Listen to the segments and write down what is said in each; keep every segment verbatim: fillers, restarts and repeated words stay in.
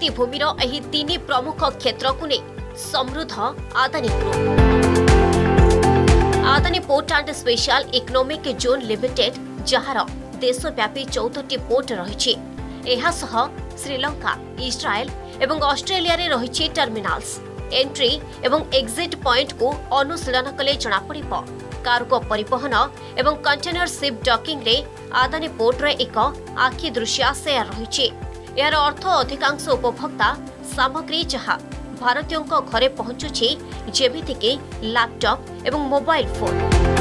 कृषि भूमिर एही तीन प्रमुख क्षेत्र को नहीं समृद्ध Adani group. Adani port and special economic zone limited जहार देशव्यापी चौदह पोर्ट रही श्रीलंका, इस्राएल एवं ऑस्ट्रेलिया रे रही टर्मिनाल्स एंट्री एवं एग्जिट पॉइंट को अनुशीलन कले जना पड़िबो। कार्गो परिवहन एवं कंटेनर शिप डॉकिंग रे आदानी पोर्ट रे एक आखि दृश्य शेयर रही। यार अर्थ अधिकांश उपभोक्ता सामग्री जहाँ भारतीयों घरे पहुंचुछि जेमितिके लैपटॉप एवं मोबाइल फोन।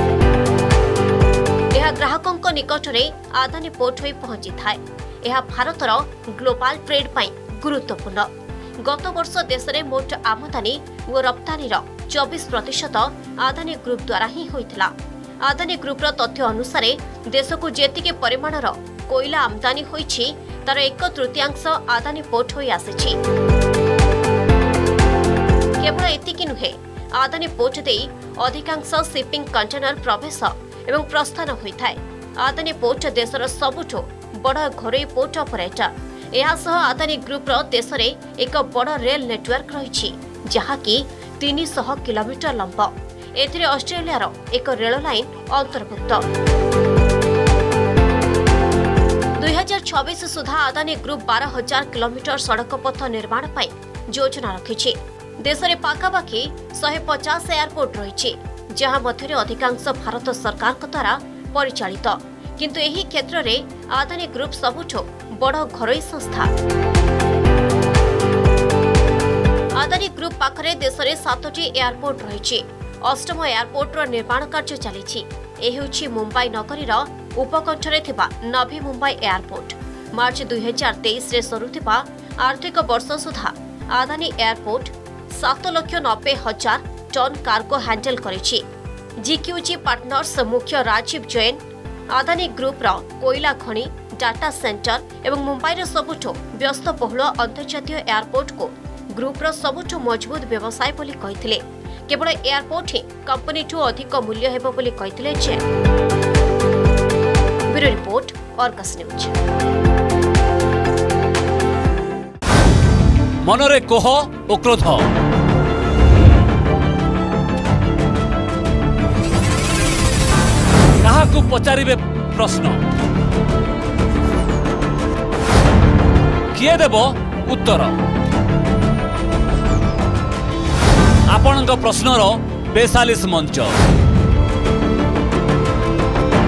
यह ग्राहकों निकट में आदानी पोर्ट होई पहुंची थाए। यह भारतर ग्लोबल ट्रेड पाई गुरुत्वपूर्ण। गत वर्ष देश में मोट आमदानी और रप्तानी चौबीस प्रतिशत आदानी ग्रुप द्वारा ही होइथिला। आदानी ग्रुप तथ्य अनुसार देश को जेतिके परिमाणर कोयला आमदानी होइछि तार एक तृतीयांश आदानी पोर्ट होई आसिछि। केवल एतिकी नुहे, आदानी पोर्ट देई अधिकांश शिपिंग कंटेनर प्रवेश एवं प्रस्थान होइथाय। आदानी पोर्ट देशर सबुठो बड़ घरोई पोर्ट ऑपरेटर। यह सह आदानी ग्रुप देश में एक बड़ रेल नेटवर्क रही जहाँकि तीन सौ किलोमीटर लंब। एथिरे ऑस्ट्रेलिया एक रेल लाइन अंतर्भुक्त। दुई हजार छब्बीस सुधा आदानी ग्रुप बारह हजार किलोमीटर सड़क पथ निर्माण पर योजना रखी। देश में पाखापाखि शहे पचास एयरपोर्ट रही जहाँ मध्य अधिकांश भारत सरकार द्वारा परिचालित, किंतु एही क्षेत्र में आदानी ग्रुप सबुठो बड़ घरोई संस्था। आदानी ग्रुप पाखरे देश में सातटी एयरपोर्ट रही। अष्टम एयरपोर्ट रो निर्माण कार्य चली। यह मुंबई नगरीर उपकंठरे थिबा नवी मुंबई एयरपोर्ट। मार्च दुई हजार तेईस रे सरुथिबा आर्थिक वर्ष सुधा आदानी एयरपोर्ट सात लक्ष नब्बे हजार टन कार्गो हैंडल करिछि। जीक्यूजी पार्टनर्स मुख्य राजीव जैन आदानी ग्रुप रो कोयला खनि, डाटा सेंटर एवं मुंबईर सबुठो व्यस्तबहुल अंतर्जातीय एयरपोर्ट को ग्रुप रो सबुठो मजबूत व्यवसाय बोली कहिथिले। केवल एयरपोर्ट ही कंपनी ठू अधिक मूल्य हेबो बोली कहिथिले Jain. Bureau report, Argus news. मनरे कोह ओ क्रोध, काहाकू पचारिबे प्रश्न, किए देब उत्तर। आपणक प्रश्नर बेचालीस मंच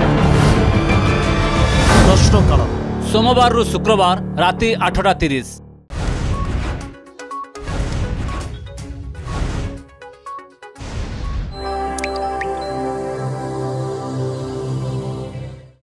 प्रश्नकाल सोमवार रु शुक्रवार राति आठटा तीस।